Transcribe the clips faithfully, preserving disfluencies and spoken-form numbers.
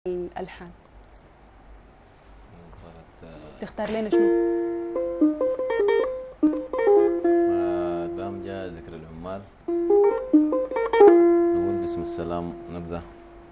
الألحان؟ تختار لنا شنو؟ ما دام جاء ذكر العمال نقول بسم السلام نبدأ.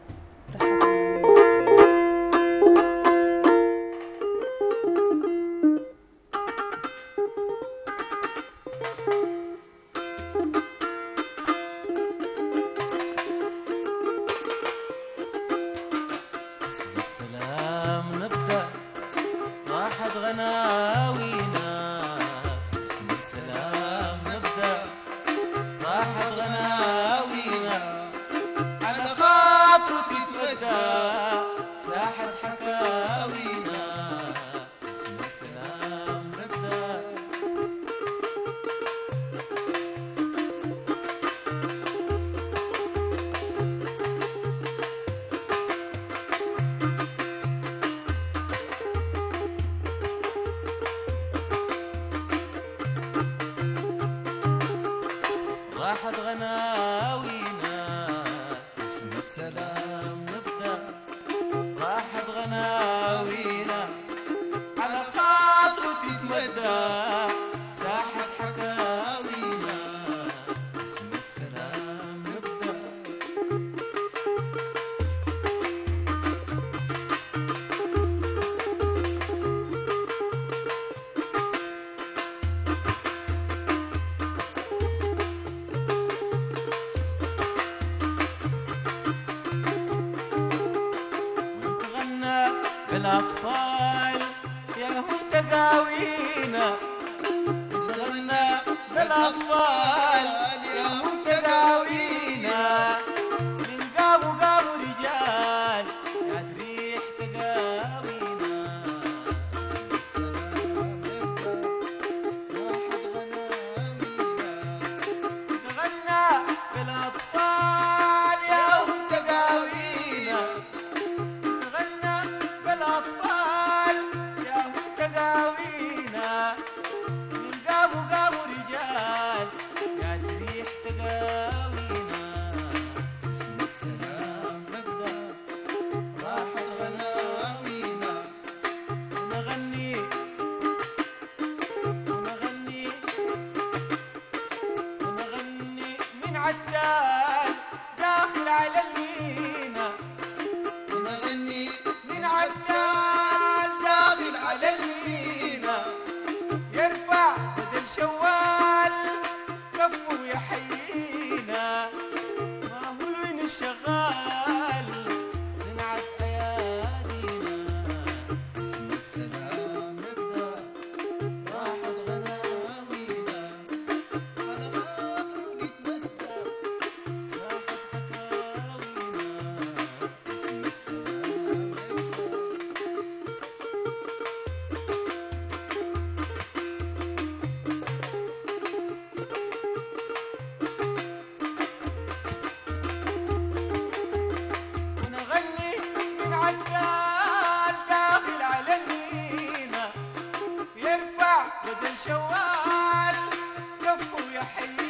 راحت غناوينا باسم السلام نبدأ. راحت غناوينا على خاطره تتمدى ساحة حكاوينا باسم السلام نبدأ. بالأطفال يا هم تقاوينا نتغنى بالأطفال يا هم تقاوينا من قاموا قاموا رجال يا ريح تقاوينا. السلام نبدأ واحد غناوينا نتغنى بالأطفال يا هم تقاوينا. الأطفال يا هم تقاوينا من قاموا قاموا رجال يا تريح تقاوينا. باسم السلام نبدأ راحت غناوينا ونغني ونغني ونغني من عدال داخل على المينا. ونغني من عدال داخل على المينا يرفع بدل شوال كفه يحيينا. ما هو الوين الشغال صنعت ايادينا. باسم السلام نبدأ راحت غناوينا على خاطره نتمدى ساحة حكاوينا. باسم السلام ونغني من عدال داخل على المينا يرفع بدل شوال كفه يحيي